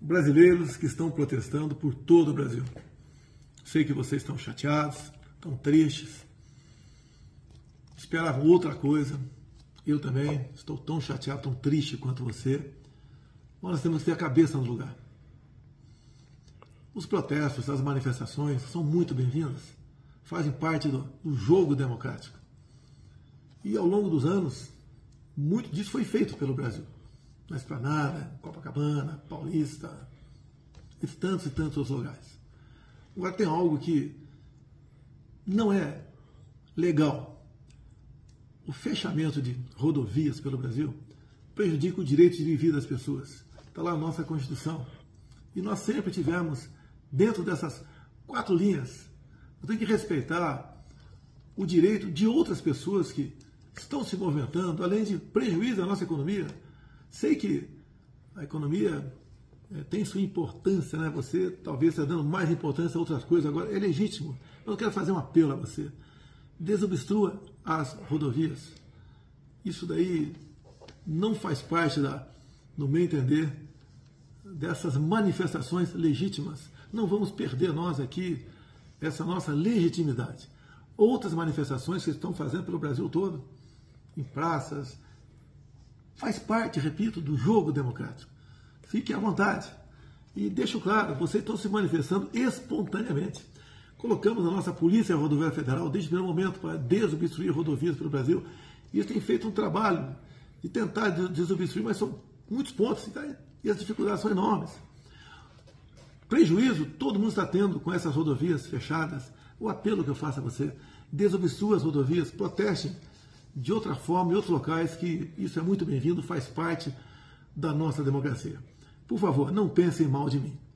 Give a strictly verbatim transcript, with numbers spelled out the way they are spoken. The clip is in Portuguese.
brasileiros que estão protestando por todo o Brasil. Sei que vocês estão chateados, estão tristes, esperavam outra coisa. Eu também estou tão chateado, tão triste quanto você. Nós temos que ter a cabeça no lugar. Os protestos, as manifestações são muito bem-vindas, fazem parte do, do jogo democrático. E ao longo dos anos, muito disso foi feito pelo Brasil. Na Esplanada, Copacabana, Paulista, e tantos e tantos outros lugares. Agora tem algo que não é legal. O fechamento de rodovias pelo Brasil prejudica o direito de viver das pessoas. Está lá a nossa Constituição. E nós sempre tivemos, dentro dessas quatro linhas, nós temos que respeitar o direito de outras pessoas que estão se movimentando, além de prejuízo à nossa economia. Sei que a economia é, tem sua importância, né? Você talvez está dando mais importância a outras coisas agora, é legítimo. Eu quero fazer um apelo a você. Desobstrua as rodovias. Isso daí não faz parte, da, no meu entender, dessas manifestações legítimas. Não vamos perder nós aqui essa nossa legitimidade. Outras manifestações que estão fazendo pelo Brasil todo, em praças, faz parte, repito, do jogo democrático. Fique à vontade. E deixo claro, vocês estão se manifestando espontaneamente. Colocamos a nossa Polícia Rodoviária Federal desde o primeiro momento para desobstruir rodovias pelo Brasil. E eles têm feito um trabalho de tentar desobstruir, mas são muitos pontos e as dificuldades são enormes. Prejuízo todo mundo está tendo com essas rodovias fechadas. O apelo que eu faço a você, desobstrua as rodovias, protestem de outra forma em outros locais, que isso é muito bem-vindo, faz parte da nossa democracia. Por favor, não pensem mal de mim.